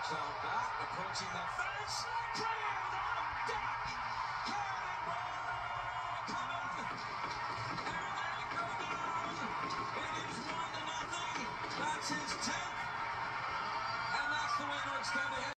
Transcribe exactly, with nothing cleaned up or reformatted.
So that approaching the fence, cleared on deck. Cannonball coming, and they go down. It is one to nothing. That's his tenth, and that's the way it's going to hit.